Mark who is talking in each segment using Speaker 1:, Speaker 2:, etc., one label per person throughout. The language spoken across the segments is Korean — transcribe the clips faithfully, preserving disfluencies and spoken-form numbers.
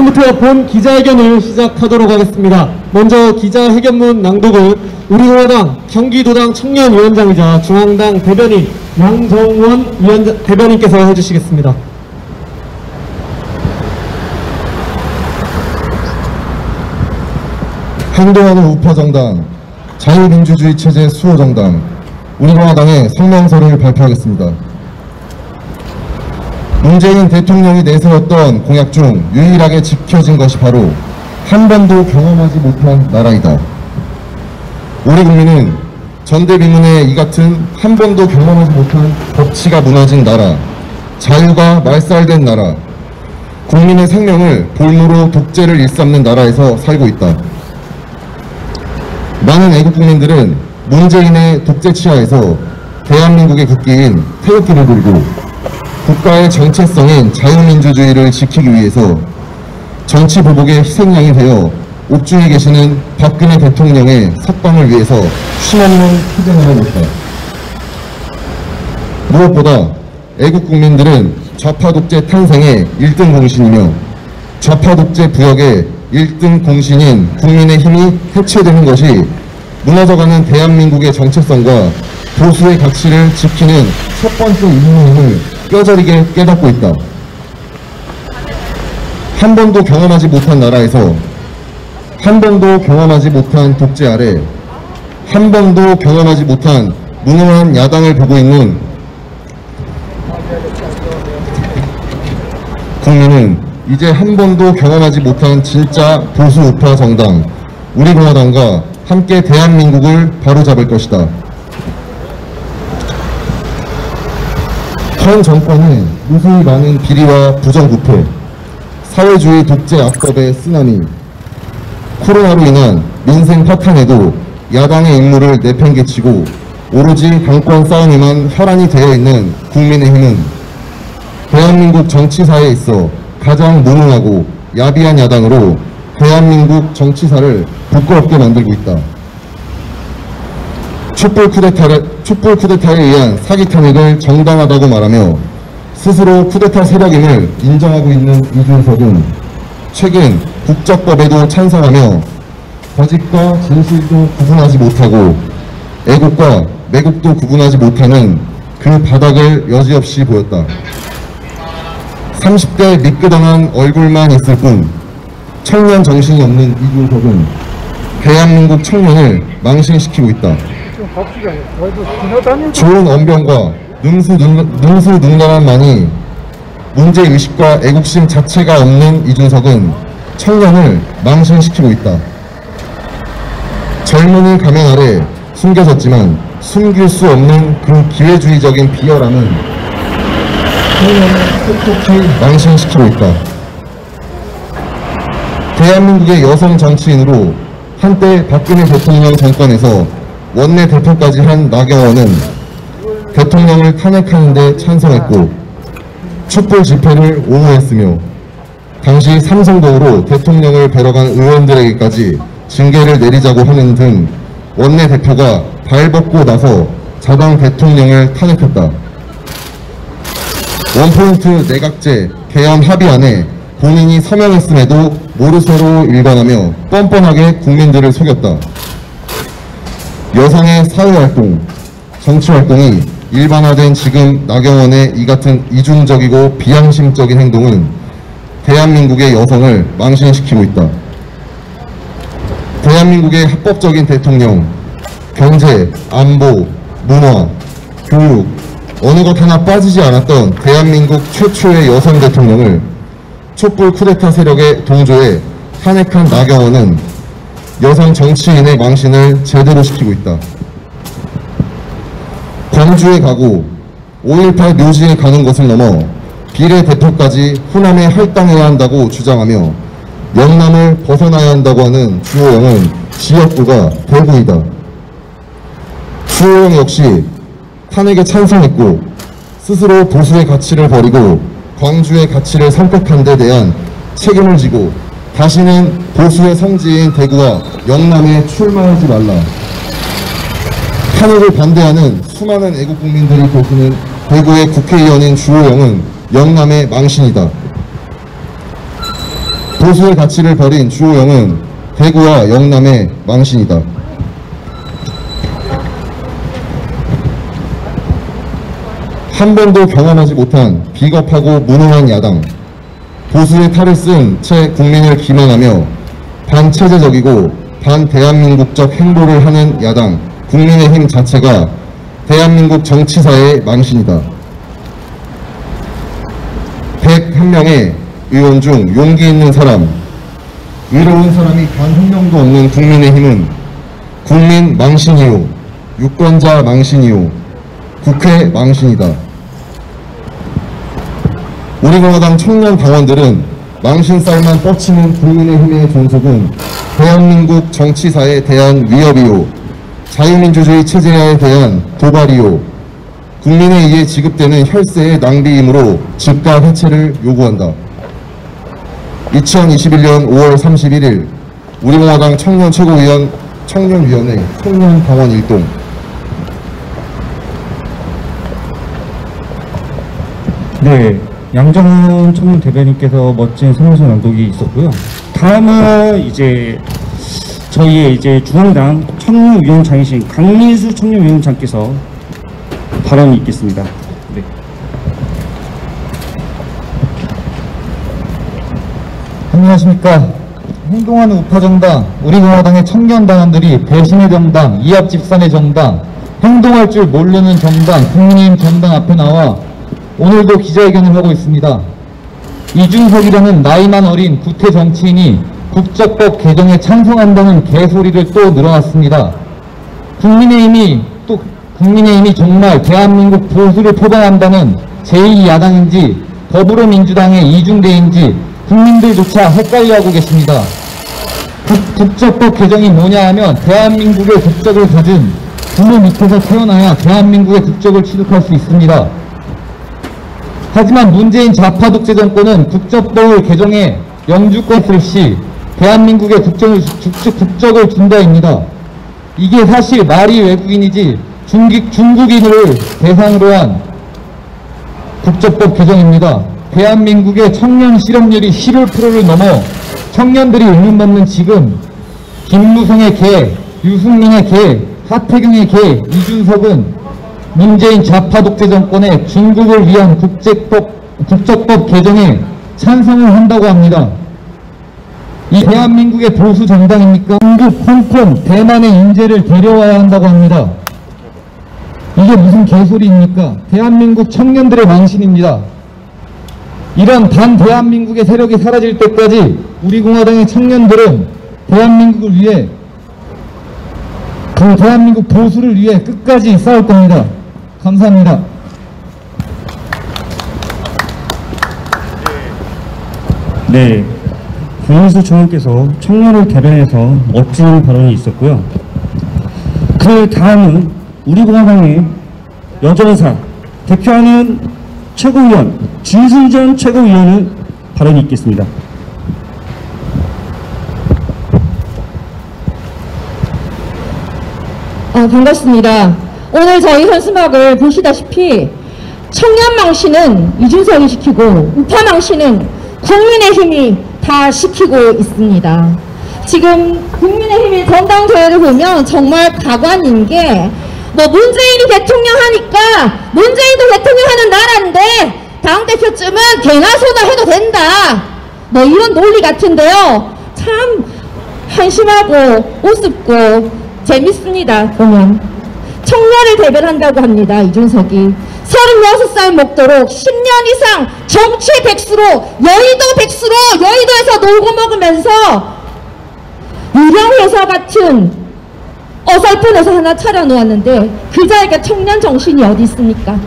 Speaker 1: 지금부터 본 기자회견을 시작하도록 하겠습니다. 먼저 기자회견문 낭독을 우리공화당 경기도당 청년위원장이자 중앙당 대변인 양정원 위원장, 대변인께서 해주시겠습니다.
Speaker 2: 행동하는 우파정당, 자유민주주의 체제 수호정당, 우리공화당의 성명서를 발표하겠습니다. 문재인 대통령이 내세웠던 공약 중 유일하게 지켜진 것이 바로 한 번도 경험하지 못한 나라이다. 우리 국민은 전대비문에 이 같은 한 번도 경험하지 못한 법치가 무너진 나라, 자유가 말살된 나라, 국민의 생명을 볼모로 독재를 일삼는 나라에서 살고 있다. 많은 애국 국민들은 문재인의 독재 치하에서 대한민국의 국기인 태극기를 들고 국가의 정체성인 자유민주주의를 지키기 위해서 정치 보복의 희생양이 되어 옥중에 계시는 박근혜 대통령의 석방을 위해서 쉼없는 희생을 하고 있다. 무엇보다 애국 국민들은 좌파 독재 탄생의 일 등 공신이며 좌파 독재 부역의 일 등 공신인 국민의힘이 해체되는 것이 무너져가는 대한민국의 정체성과 보수의 가치를 지키는 첫 번째 임무임을 뼈저리게 깨닫고 있다. 한 번도 경험하지 못한 나라에서 한 번도 경험하지 못한 독재 아래 한 번도 경험하지 못한 무능한 야당을 보고 있는 국민은 이제 한 번도 경험하지 못한 진짜 보수 우파 정당 우리공화당과 함께 대한민국을 바로잡을 것이다. 현 정권의 무수히 많은 비리와 부정부패, 사회주의 독재 악법의 쓰나미, 코로나로 인한 민생 파탄에도 야당의 임무를 내팽개치고 오로지 당권 싸움에만 혈안이 되어 있는 국민의힘은 대한민국 정치사에 있어 가장 무능하고 야비한 야당으로 대한민국 정치사를 부끄럽게 만들고 있다. 촛불 쿠데타를, 촛불 쿠데타에 의한 사기 탐욕을 정당하다고 말하며 스스로 쿠데타 세력임을 인정하고 있는 이준석은 최근 국적법에도 찬성하며 거짓과 진실도 구분하지 못하고 애국과 매국도 구분하지 못하는 그 바닥을 여지없이 보였다. 삼십 대 미끄덩한 얼굴만 있을 뿐 청년 정신이 없는 이준석은 대한민국 청년을 망신시키고 있다. 좋은 언변과 능수능란만이 문제의식과 애국심 자체가 없는 이준석은 청년을 망신시키고 있다. 젊은이 가면 아래 숨겨졌지만 숨길 수 없는 그 기회주의적인 비열함은 청년을 톡톡히 망신시키고 있다. 대한민국의 여성 정치인으로 한때 박근혜 대통령 정권에서 원내 대표까지 한 나경원은 대통령을 탄핵하는 데 찬성했고 촛불 집회를 옹호했으며 당시 삼성동으로 대통령을 뵈러 간 의원들에게까지 징계를 내리자고 하는 등 원내 대표가 발벗고 나서 자당 대통령을 탄핵했다. 원포인트 내각제 개헌 합의안에 본인이 서명했음에도 모르쇠로 일관하며 뻔뻔하게 국민들을 속였다. 여성의 사회활동, 정치활동이 일반화된 지금 나경원의 이 같은 이중적이고 비양심적인 행동은 대한민국의 여성을 망신시키고 있다. 대한민국의 합법적인 대통령, 경제, 안보, 문화, 교육, 어느 것 하나 빠지지 않았던 대한민국 최초의 여성 대통령을 촛불 쿠데타 세력의 동조에 탄핵한 나경원은 여성 정치인의 망신을 제대로 시키고 있다. 광주에 가고 오일팔 묘지에 가는 것을 넘어 비례대표까지 호남에 할당해야 한다고 주장하며 영남을 벗어나야 한다고 하는 주호영은 지역구가 대구이다. 주호영 역시 탄핵에 찬성했고 스스로 보수의 가치를 버리고 광주의 가치를 선택한 데 대한 책임을 지고 다시는 보수의 성지인 대구와 영남에 출마하지 말라. 탄핵을 반대하는 수많은 애국 국민들이 계시는 대구의 국회의원인 주호영은 영남의 망신이다. 보수의 가치를 버린 주호영은 대구와 영남의 망신이다. 한 번도 경험하지 못한 비겁하고 무능한 야당, 보수의 탈을 쓴 채 국민을 기만하며 반체제적이고 반대한민국적 행보를 하는 야당, 국민의힘 자체가 대한민국 정치사의 망신이다. 백일 명의 의원 중 용기 있는 사람, 의로운 사람이 단 한 명도 없는 국민의힘은 국민 망신이요, 유권자 망신이요, 국회 망신이다. 우리공화당 청년 당원들은 망신살만 뻗치는 국민의힘의 존속은 대한민국 정치사에 대한 위협이요, 자유민주주의 체제에 대한 도발이요, 국민에 의해 지급되는 혈세의 낭비이므로 즉각 해체를 요구한다. 이천이십일 년 오월 삼십일 일 우리공화당 청년 최고위원 청년위원회 청년당원 일동.
Speaker 3: 네, 양정훈 청년 대변인께서 멋진 성명서 낭독이 있었고요. 다음은 이제 저희의 이제 중앙당 청년위원장이신 강민수 청년위원장께서 발언이 있겠습니다. 네.
Speaker 4: 안녕하십니까. 행동하는 우파정당, 우리공화당의 청년당원들이 배신의 정당, 이합집산의 정당, 행동할 줄 모르는 정당, 국민의힘 정당 앞에 나와 오늘도 기자회견을 하고 있습니다. 이준석이라는 나이만 어린 구태 정치인이 국적법 개정에 찬성한다는 개소리를 또 늘어놨습니다. 국민의힘이 또 국민의힘이 정말 대한민국 보수를 표방한다는 제이 야당인지 더불어민주당의 이중대인지 국민들조차 헷갈려하고 계십니다. 국, 국적법 개정이 뭐냐 하면 대한민국의 국적을 가진 부모 밑에서 태어나야 대한민국의 국적을 취득할 수 있습니다. 하지만 문재인 좌파 독재 정권은 국적법을 개정해 영주권 시 대한민국의 국적을, 국적을 준다입니다. 이게 사실 말이 외국인이지 중기, 중국인을 대상으로 한 국적법 개정입니다. 대한민국의 청년 실업률이 십일 퍼센트를 넘어 청년들이 의문받는 지금 김무성의 개, 유승민의 개, 하태경의 개, 이준석은 문재인 좌파 독재 정권의 중국을 위한 국제법, 국적법 개정에 찬성을 한다고 합니다. 이 대한민국의 보수 정당입니까? 중국, 홍콩, 대만의 인재를 데려와야 한다고 합니다. 이게 무슨 개소리입니까? 대한민국 청년들의 망신입니다. 이런 반대한민국의 세력이 사라질 때까지 우리공화당의 청년들은 대한민국을 위해, 그 대한민국 보수를 위해 끝까지 싸울 겁니다. 감사합니다.
Speaker 3: 네, 강민수 청원께서 청년을 대변해서 멋진 발언이 있었고요. 그 다음은 우리공화당의 여전사 대표하는 최고위원 진순전 최고위원의 발언이 있겠습니다.
Speaker 5: 어, 반갑습니다. 오늘 저희 현수막을 보시다시피 청년망신은 이준석이 시키고 우파망신은 국민의힘이 다 시키고 있습니다. 지금 국민의힘의 전당대회를 보면 정말 가관인 게, 뭐 문재인이 대통령 하니까 문재인도 대통령 하는 나라인데 당대표쯤은 개나 소나 해도 된다, 뭐 이런 논리 같은데요. 참 한심하고 우습고 재밌습니다. 보면 청년을 대변한다고 합니다. 이준석이 서른여섯 살 먹도록 십 년 이상 정치 백수로 여의도 백수로 여의도에서 놀고 먹으면서 유령회사 같은 어설픈 회사 하나 차려놓았는데 그자에게 청년 정신이 어디 있습니까?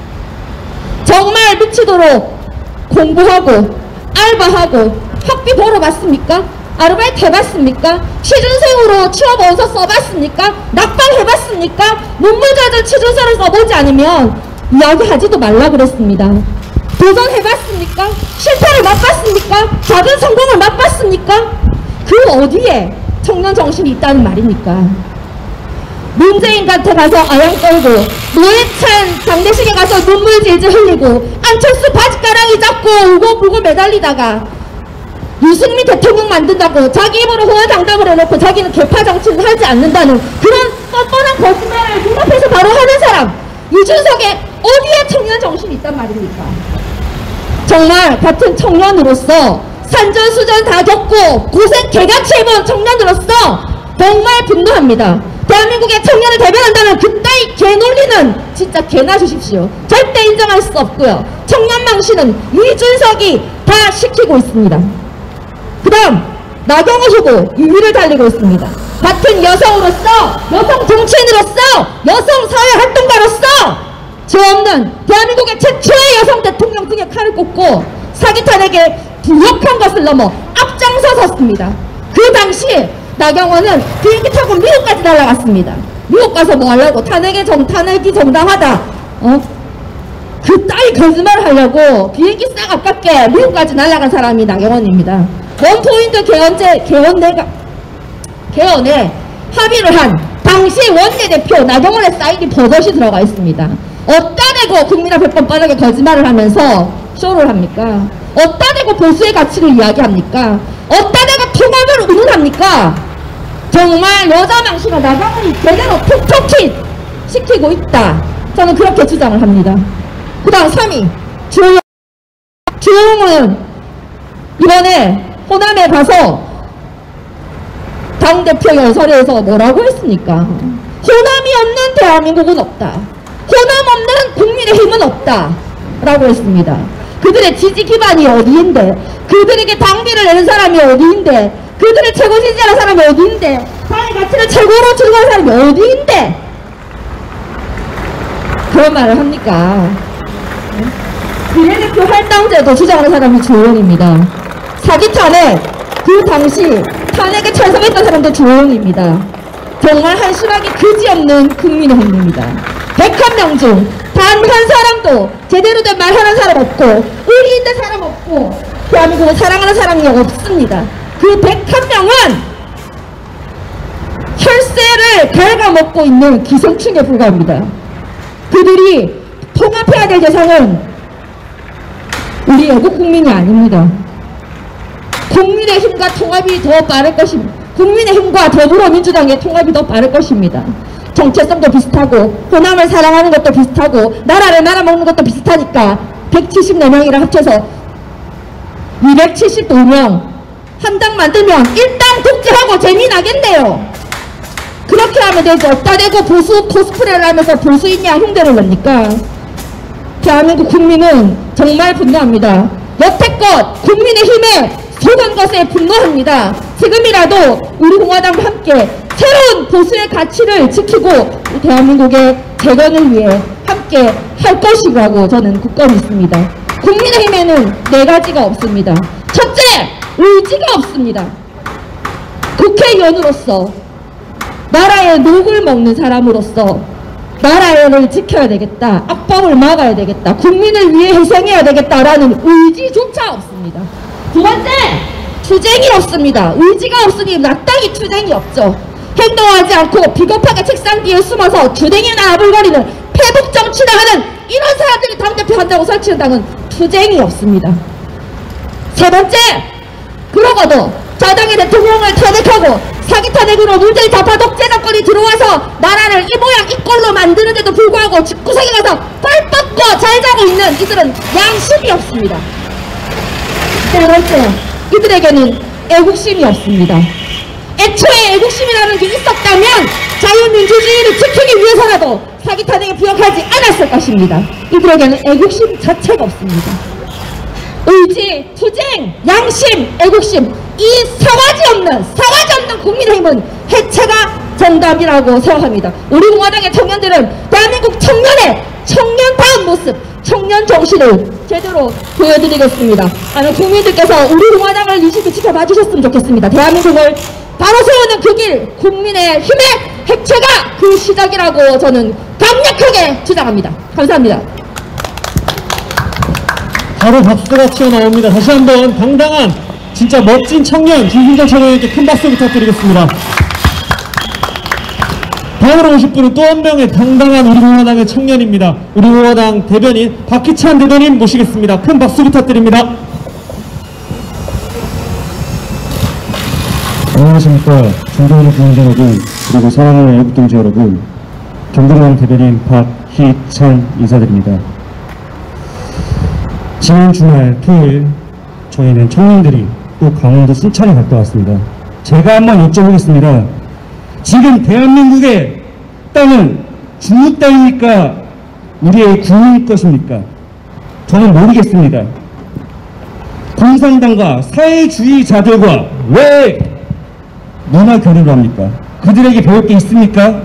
Speaker 5: 정말 미치도록 공부하고 알바하고 학비 벌어봤습니까? 아르바이트 해봤습니까? 취준생으로 취업원서 써봤습니까? 낙방 해봤습니까? 눈물 젖은 취준서를 써보지 않으면 이야기하지도 말라 그랬습니다. 도전해봤습니까? 실패를 맛봤습니까? 작은 성공을 맛봤습니까? 그 어디에 청년 정신이 있다는 말입니까? 문재인한테 가서 아양 떨고, 노회찬 장례식에 가서 눈물 질질 흘리고, 안철수 바지가랑이 잡고 울고불고 매달리다가 유승민 대통령 만든다고 자기 입으로 호언장담을 해놓고 자기는 개파 정치를 하지 않는다는 그런 뻔뻔한 거짓말을 눈앞에서 바로 하는 사람, 이준석의 어디에 청년 정신이 있단 말입니까? 정말 같은 청년으로서 산전수전 다 겪고 고생 개같이 해본 청년으로서 정말 분노합니다. 대한민국의 청년을 대변한다면 그따위 개논리는 진짜 개나 주십시오. 절대 인정할 수 없고요. 청년 망신은 이준석이 다 시키고 있습니다. 그 다음 나경원 후보 유위를 달리고 있습니다. 같은 여성으로서, 여성 정치인으로서, 여성 사회활동가로서 죄 없는 대한민국의 최초의 여성 대통령 등에 칼을 꽂고 사기 탄핵에 부역한 것을 넘어 앞장서섰습니다. 그 당시 나경원은 비행기 타고 미국까지 날아갔습니다. 미국 가서 뭐 하려고? 탄핵의 정, 탄핵이 정당하다. 어? 그 따위 거짓말을 하려고 비행기 싹 아깝게 미국까지 날아간 사람이 나경원입니다. 원포인트 개헌제, 개헌내가, 개헌에 합의를 한 당시 원내대표 나경원의 사인이 버젓이 들어가 있습니다. 어따 대고 국민 앞에 뻔뻔하게 거짓말을 하면서 쇼를 합니까? 어따 대고 보수의 가치를 이야기합니까? 어따 대고 통합을 운운합니까? 정말 여자 망신을 나경원이 제대로 톡톡히 시키고 있다. 저는 그렇게 주장을 합니다. 그 다음 삼 위 주호영. 주호영은 이번에 호남에 가서 당대표 연설에서 뭐라고 했습니까? 호남이 없는 대한민국은 없다. 호남 없는 국민의힘은 없다. 라고 했습니다. 그들의 지지 기반이 어디인데, 그들에게 당비를 내는 사람이 어디인데, 그들을 최고 지지하는 사람이 어디인데, 사회 가치를 최고로 추구하는 사람이 어디인데 그런 말을 합니까? 비례대표 할당제도 주장하는 사람이 주호영입니다. 사기 탄핵, 그 당시 탄핵에 찬성했던 사람도 주호영입니다. 정말 한심하게 그지없는 국민의힘입니다. 백한 명 중 단 한 사람도 제대로 된 말 하는 사람 없고 의리 있는 사람 없고 대한민국을 사랑하는 사람이 없습니다. 그 백한 명은 혈세를 갉아먹고 있는 기생충에 불과합니다. 그들이 통합해야 될 대상은 우리 애국 국민이 아닙니다. 국민의힘과 통합이 더 빠를 것입니다. 국민의힘과 더불어민주당의 통합이 더 빠를 것입니다. 정체성도 비슷하고 호남을 사랑하는 것도 비슷하고 나라를 말아먹는 것도 비슷하니까 백칠십사 명이랑 합쳐서 이백칠십이 명 한 당 만들면 일당 독재하고 재미나겠네요. 그렇게 하면 되죠. 어따 대고 보수 코스프레를 하면서 보수인냐 흉대를 냅니까? 대한민국 국민은 정말 분노합니다. 여태껏 국민의힘에 속은 것에 분노합니다. 지금이라도 우리 공화당과 함께 새로운 보수의 가치를 지키고 대한민국의 재건을 위해 함께 할 것이라고 저는 굳건히 믿습니다. 국민의힘에는 네 가지가 없습니다. 첫째, 의지가 없습니다. 국회의원으로서 나라의 녹을 먹는 사람으로서 나라를 지켜야 되겠다, 악법을 막아야 되겠다, 국민을 위해 희생해야 되겠다라는 의지조차 없습니다. 두 번째, 투쟁이 없습니다. 의지가 없으니 마땅히 투쟁이 없죠. 행동하지 않고 비겁하게 책상 뒤에 숨어서 주댕이나 아불거리는 패북 정치나 하는 이런 사람들이 당대표 한다고 설치는 당은 투쟁이 없습니다. 세 번째, 그러고도 자당의 대통령을 탄핵하고 사기 탄핵으로 문재인 좌파 독재 정권이 들어와서 나라를 이 모양 이 꼴로 만드는데도 불구하고 집구석에 가서 펄 뻗고 잘 자고 있는 이들은 양심이 없습니다. 세 번째, 이들에게는 애국심이 없습니다. 애초에 애국심이라는 게 있었다면 자유민주주의를 지키기 위해서라도 사기 탄핵에 부역하지 않았을 것입니다. 이들에게는 애국심 자체가 없습니다. 의지, 투쟁, 양심, 애국심, 이 사가지 없는 사가지 없는 국민의힘은 해체가 정답이라고 생각합니다. 우리 공화당의 청년들은 대한민국 청년의 청년다운 모습, 청년 정신을 제대로 보여드리겠습니다. 아마 국민들께서 우리 공화당을 유심히 지켜봐 주셨으면 좋겠습니다. 대한민국을 바로 세우는 그 길, 국민의 힘의 해체가 그 시작이라고 저는 강력하게 주장합니다. 감사합니다.
Speaker 1: 바로 박수가 튀어나옵니다. 다시 한번 당당한 진짜 멋진 청년 김순정 차장님께 큰 박수 부탁드리겠습니다. 다음으로 오실 분은 또 한 명의 당당한 우리 공화당의 청년입니다. 우리 공화당 대변인 박희찬 대변인 모시겠습니다. 큰 박수 부탁드립니다.
Speaker 3: 안녕하십니까. 존경하는 국민 여러분, 그리고 사랑하는 애국동지 여러분, 경동원 대변인 박희찬 인사드립니다. 지난 주말 토요일 저희는 청년들이 또 강원도 순천에 갔다 왔습니다. 제가 한번 여쭤보겠습니다. 지금 대한민국의 땅은 중국 땅입니까? 우리의 국민 것입니까? 저는 모르겠습니다. 공산당과 사회주의자들과 왜 문화 교류를 합니까? 그들에게 배울 게 있습니까?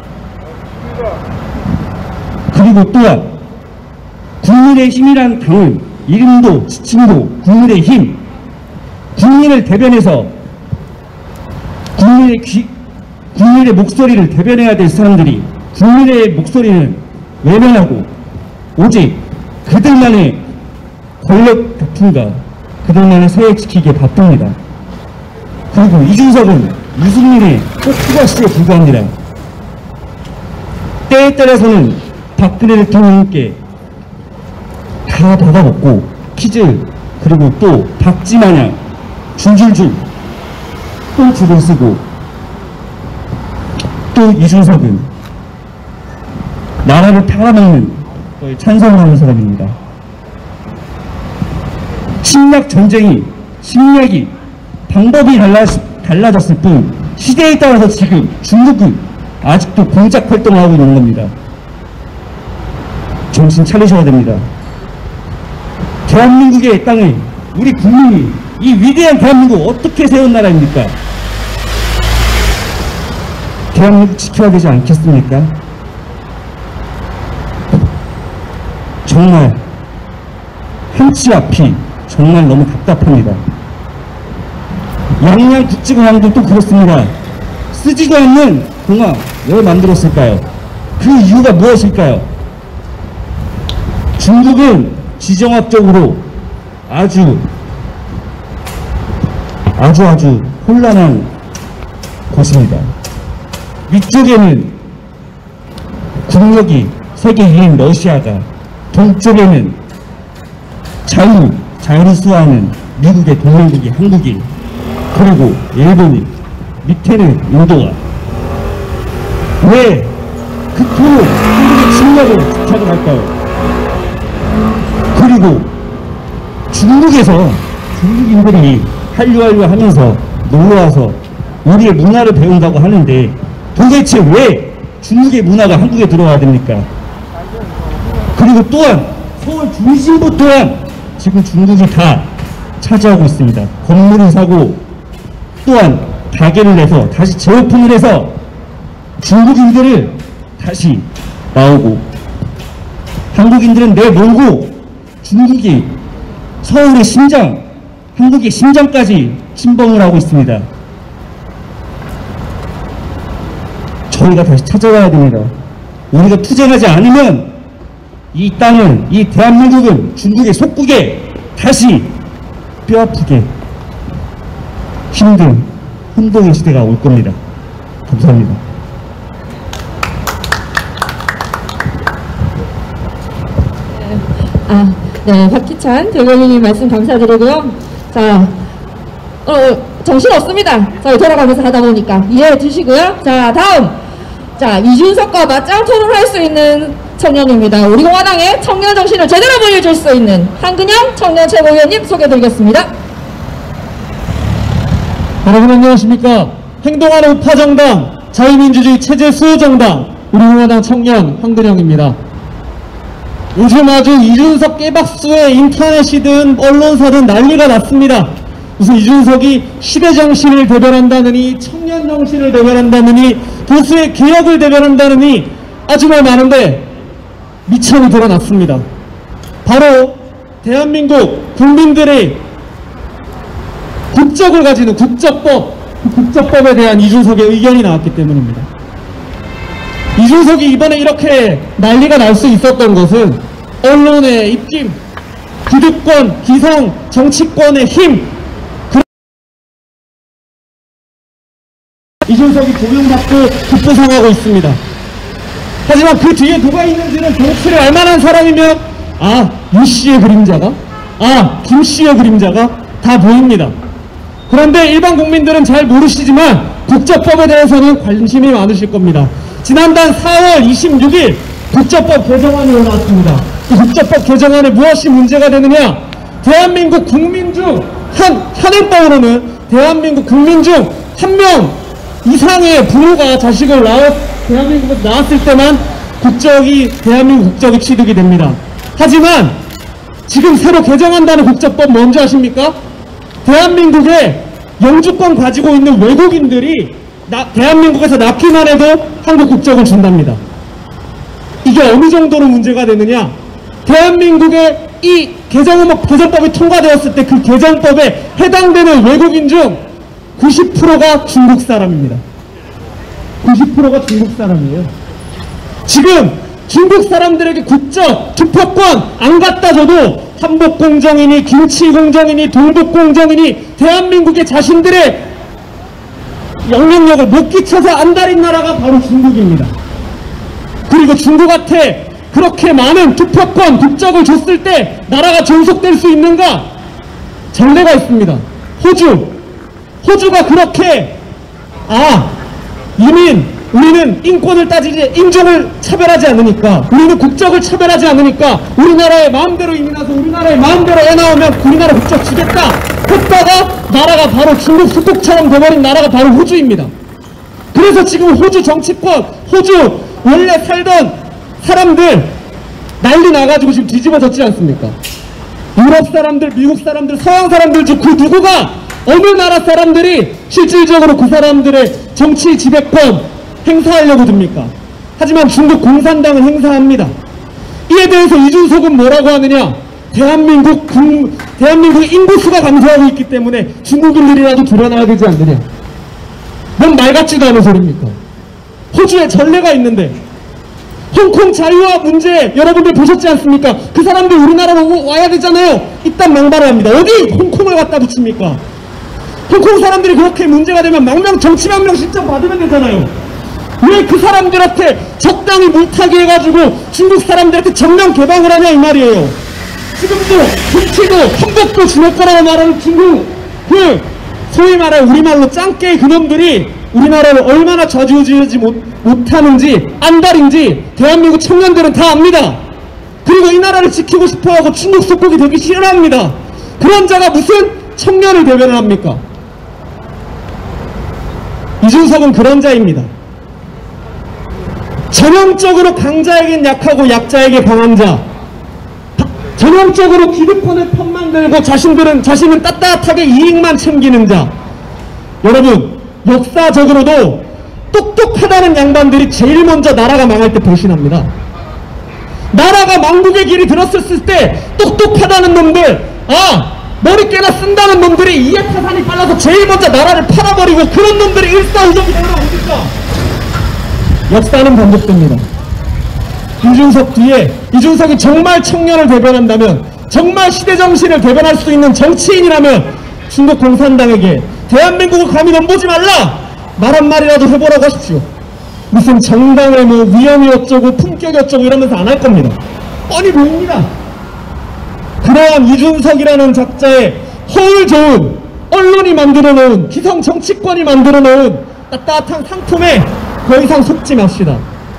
Speaker 3: 그리고 또한 국민의 힘이란 당은 이름도 지침도 국민의 힘, 국민을 대변해서 국민의 귀, 국민의 목소리를 대변해야 될 사람들이 국민의 목소리는 외면하고 오직 그들만의 권력 다툼과 그들만의 세계 지키기에 바쁩니다. 그리고 이준석은 유승민의 꼬투가시에 불과합니다. 때에 따라서는 박근혜 대통령께 다 받아먹고 퀴즈 그리고 또 박쥐마냥 줄줄줄 또 줄을 쓰고 또 이준석은 나라를 팔아먹는 거에 찬성하는 사람입니다. 침략 전쟁이 침략이 방법이 달라, 달라졌을 뿐 시대에 따라서 지금 중국은 아직도 공작 활동을 하고 있는 겁니다. 정신 차리셔야 됩니다. 대한민국의 땅에 우리 국민이 이 위대한 대한민국 어떻게 세운 나라입니까? 대한민국 지켜야 되지 않겠습니까? 정말 한치 앞이 정말 너무 답답합니다. 양양 국제공항도 그렇습니다. 쓰지도 않는 공항 왜 만들었을까요? 그 이유가 무엇일까요? 중국은 지정학적으로 아주 아주 아주 혼란한 곳입니다. 위쪽에는 국력이 세계 일 위인 러시아가, 동쪽에는 자유, 자유를 수호하는 미국의 동맹국이 한국이, 그리고 일본이, 밑에는 인도가. 왜 그토록 한국의 침략을 부탁을 할까요? 그리고 중국에서 중국인들이 한류한류 하면서 놀러와서 우리의 문화를 배운다고 하는데 도대체 왜 중국의 문화가 한국에 들어와야 됩니까? 그리고 또한 서울 중심부 또한 지금 중국이 다 차지하고 있습니다. 건물을 사고 또한 가게를 내서 다시 재오픈을 해서 중국인들을 다시 나오고 한국인들은 내몰고 중국이 서울의 심장, 한국의 심장까지 침범을 하고 있습니다. 저희가 다시 찾아와야 됩니다. 우리가 투쟁하지 않으면 이 땅은, 이 대한민국은 중국의 속국에 다시 뼈아프게 힘든 혼동의 시대가 올 겁니다. 감사합니다.
Speaker 5: 아, 네, 박희찬 대변인님 말씀 감사드리고요. 자, 어, 정신 없습니다. 저희 돌아가면서 하다 보니까 이해해 주시고요. 자, 다음. 자, 이준석과 맞짱 토론을 할 수 있는 청년입니다. 우리 공화당의 청년 정신을 제대로 보여줄 수 있는 한근영 청년 최고위원님 소개드리겠습니다.
Speaker 1: 여러분 안녕하십니까. 행동하는 우파정당 자유민주주의 체제 수호정당 우리 공화당 청년 한근영입니다. 요즘 아주 이준석 깨박수에 인터넷이든 언론사든 난리가 났습니다. 무슨 이준석이 시대정신을 대변한다느니 청년정신을 대변한다느니 보수의 개혁을 대변한다느니 아주 말 많은데 미천이 드러났습니다. 바로 대한민국 국민들의 국적을 가지는 국적법, 그 국적법에 대한 이준석의 의견이 나왔기 때문입니다. 이준석이 이번에 이렇게 난리가 날 수 있었던 것은 언론의 입김, 기득권, 기성, 정치권의 힘, 이준석이 조명받고 급부상하고 있습니다. 하지만 그 뒤에 누가 있는지는 정치를 알만한 사람이면 아, 유 씨의 그림자가, 아, 김 씨의 그림자가 다 보입니다. 그런데 일반 국민들은 잘 모르시지만 국적법에 대해서는 관심이 많으실 겁니다. 지난달 사월 이십육일 국적법 개정안이 올라왔습니다. 이 국적법 개정안에 무엇이 문제가 되느냐? 대한민국 국민 중 한, 현행법으로는 대한민국 국민 중 한 명 이상의 부모가 자식을 낳아 대한민국에서 낳았을 때만 국적이, 대한민국 국적이 취득이 됩니다. 하지만 지금 새로 개정한다는 국적법 뭔지 아십니까? 대한민국에 영주권 가지고 있는 외국인들이 나, 대한민국에서 낳기만 해도 한국 국적을 준답니다. 이게 어느 정도로 문제가 되느냐? 대한민국의 이 개정, 개정법이 통과되었을 때 그 개정법에 해당되는 외국인 중 구십 퍼센트가 중국 사람입니다. 구십 퍼센트가 중국 사람이에요. 지금 중국 사람들에게 국적, 투표권 안 갖다 줘도 한복공정이니 김치공정이니 동북공정이니 대한민국의 자신들의 영향력을 못 끼쳐서 안달인 나라가 바로 중국입니다. 그리고 중국한테 그렇게 많은 투표권, 국적을 줬을 때 나라가 존속될 수 있는가? 전례가 있습니다. 호주. 호주가 그렇게 아 이민 우리는 인권을 따지지 인종을 차별하지 않으니까 우리는 국적을 차별하지 않으니까 우리나라에 마음대로 이민 와서 우리나라에 마음대로 애 낳으면 우리나라 국적 주겠다 했다가 나라가 바로 중국 수국처럼 돼버린 나라가 바로 호주입니다. 그래서 지금 호주 정치권, 호주 원래 살던 사람들 난리 나가지고 지금 뒤집어졌지 않습니까? 유럽 사람들, 미국 사람들, 서양 사람들 중 그 누구가 어느 나라 사람들이 실질적으로 그 사람들의 정치 지배권 행사하려고 듭니까? 하지만 중국 공산당은 행사합니다. 이에 대해서 이준석은 뭐라고 하느냐? 대한민국 국, 대한민국 인구수가 감소하고 있기 때문에 중국인들이라도 줄여놔야 되지 않느냐? 뭔 말 같지도 않은 소리입니까? 호주에 전례가 있는데 홍콩 자유화 문제 여러분들 보셨지 않습니까? 그 사람들 우리나라로 와야 되잖아요. 이딴 망발을 합니다. 어디 홍콩을 갖다 붙입니까? 홍콩 사람들이 그렇게 문제가 되면 망명 정치망명 신청 받으면 되잖아요. 왜 그 사람들한테 적당히 물타기 해가지고 중국 사람들한테 전면 개방을 하냐 이 말이에요. 지금도 김치도 한복도 주낼 거라고 말하는 중국 그 소위 말해 우리말로 짱깨 그놈들이 우리나라를 얼마나 좌지우지하지 못, 못하는지 안달인지 대한민국 청년들은 다 압니다. 그리고 이 나라를 지키고 싶어하고 중국 속국이 되기 싫어합니다. 그런 자가 무슨 청년을 대변을 합니까? 이준석은 그런 자입니다. 전형적으로 강자에겐 약하고 약자에게 강한 자, 전형적으로 기득권을 편만 들고 자신들은 자신은 빳빳하게 이익만 챙기는 자. 여러분 역사적으로도 똑똑하다는 양반들이 제일 먼저 나라가 망할 때 배신합니다. 나라가 망국의 길이 들었을 때 똑똑하다는 놈들, 아 머리깨나 쓴다는 놈들이 이해타산이 빨라서 제일 먼저 나라를 팔아버리고 그런 놈들이 일사후적이 되는 건 어딜까? 역사는 반복됩니다. 이준석 뒤에 이준석이 정말 청년을 대변한다면, 정말 시대정신을 대변할 수 있는 정치인이라면 중국 공산당에게 대한민국을 감히 넘보지 말라! 말 한마디라도 해보라고 하십시오. 무슨 정당의 뭐 위험이 어쩌고 품격이 어쩌고 이러면서 안 할 겁니다. 뻔히 보입니다. 그러한 이준석이라는 작자의 허울 좋은 언론이 만들어놓은, 기성 정치권이 만들어놓은 따뜻한 상품에 더 이상 속지 맙시다.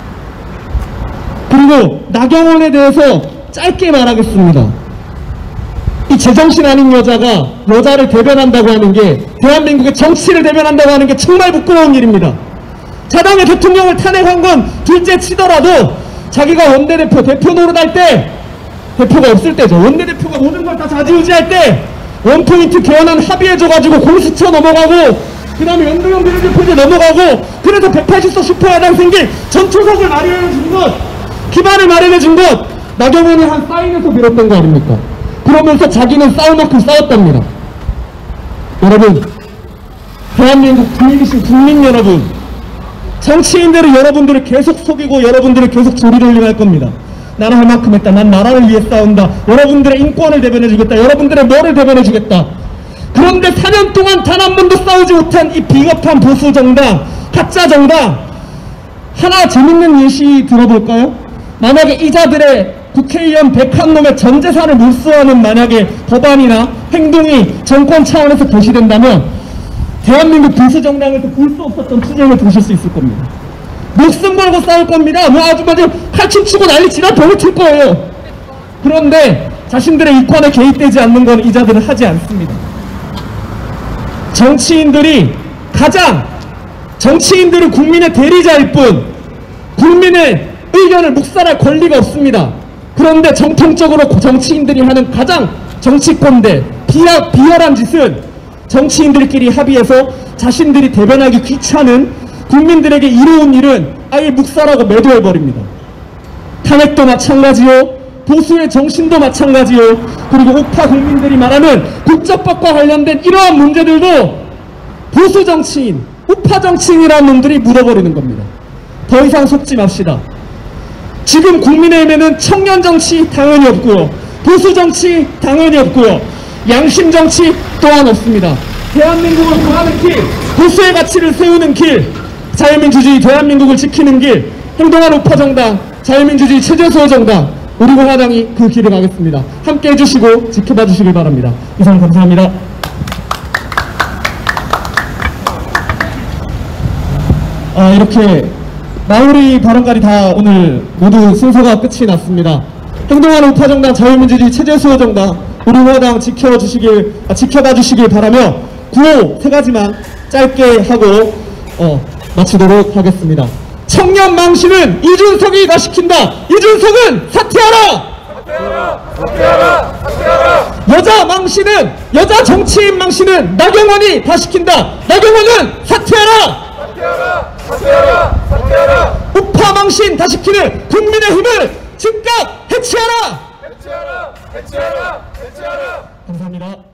Speaker 1: 그리고 나경원에 대해서 짧게 말하겠습니다. 이 제정신 아닌 여자가 여자를 대변한다고 하는 게, 대한민국의 정치를 대변한다고 하는 게 정말 부끄러운 일입니다. 자당의 대통령을 탄핵한 건 둘째 치더라도 자기가 원내대표, 대표 노릇할 때, 대표가 없을 때죠. 원내대표가 모든 걸 다 좌지우지할 때 원포인트 개헌안 합의해줘가지고 공수처 넘어가고 그 다음에 연동형 비례대표제 넘어가고, 그래서 백팔십 석 슈퍼야당 생길 전초석을 마련해준 것, 기반을 마련해준 것, 나경원이 한 사인에서 빌었던 거 아닙니까? 그러면서 자기는 싸울 만큼 싸웠답니다. 여러분, 대한민국 국민이신 국민 여러분, 정치인들은 여러분들을 계속 속이고 여러분들을 계속 조리돌림할 겁니다. 나는 할 만큼 했다. 난 나라를 위해 싸운다. 여러분들의 인권을 대변해주겠다. 여러분들의 뭐를 대변해주겠다. 그런데 사 년 동안 단 한 번도 싸우지 못한 이 비겁한 보수 정당, 가짜 정당, 하나 재밌는 예시 들어볼까요? 만약에 이자들의 국회의원 백한 놈의 전 재산을 몰수하는 만약에 법안이나 행동이 정권 차원에서 개시된다면 대한민국 보수 정당을 또 볼 수 없었던 투쟁을 보실 수 있을 겁니다. 목숨 걸고 싸울 겁니다. 뭐 아주 아주 칼춤 추고 난리 치다 병을 칠 거예요. 그런데 자신들의 이권에 개입되지 않는 건 이자들은 하지 않습니다. 정치인들이 가장 정치인들은 국민의 대리자일 뿐 국민의 의견을 묵살할 권리가 없습니다. 그런데 정통적으로 정치인들이 하는 가장 정치권대 비하, 비열한 짓은 정치인들끼리 합의해서 자신들이 대변하기 귀찮은 국민들에게 이로운 일은 아예 묵살하고 매도해버립니다. 탄핵도 마찬가지요. 보수의 정신도 마찬가지요. 그리고 우파 국민들이 말하는 국적법과 관련된 이러한 문제들도 보수 정치인, 우파 정치인이라는 놈들이 묻어버리는 겁니다. 더 이상 속지 맙시다. 지금 국민의힘에는 청년 정치 당연히 없고요. 보수 정치 당연히 없고요. 양심 정치 또한 없습니다. 대한민국을 구하는 길, 보수의 가치를 세우는 길, 자유민주주의 대한민국을 지키는 길, 행동한 우파 정당, 자유민주주의 최재수호 정당, 우리 공화당이 그 길을 가겠습니다. 함께 해주시고 지켜봐 주시길 바랍니다. 이상 감사합니다. 아, 이렇게 마무리 발언까지 다 오늘 모두 순서가 끝이 났습니다. 행동하는 우파정당 자유민주주의 최재수호 정당 우리 공화당 지켜주시길 아, 지켜봐 주시길 바라며 구호 세 가지만 짧게 하고 어, 마치도록 하겠습니다. 청년 망신은 이준석이 다 시킨다. 이준석은 사퇴하라. 사퇴하라. 사퇴하라. 사퇴하라. 여자 망신은 여자 정치인 망신은 나경원이 다 시킨다. 나경원은 사퇴하라. 사퇴하라. 사퇴하라. 사퇴하라. 우파 망신 다 시키는 국민의힘을 즉각 해체하라. 해체하라. 해체하라. 해체하라. 감사합니다.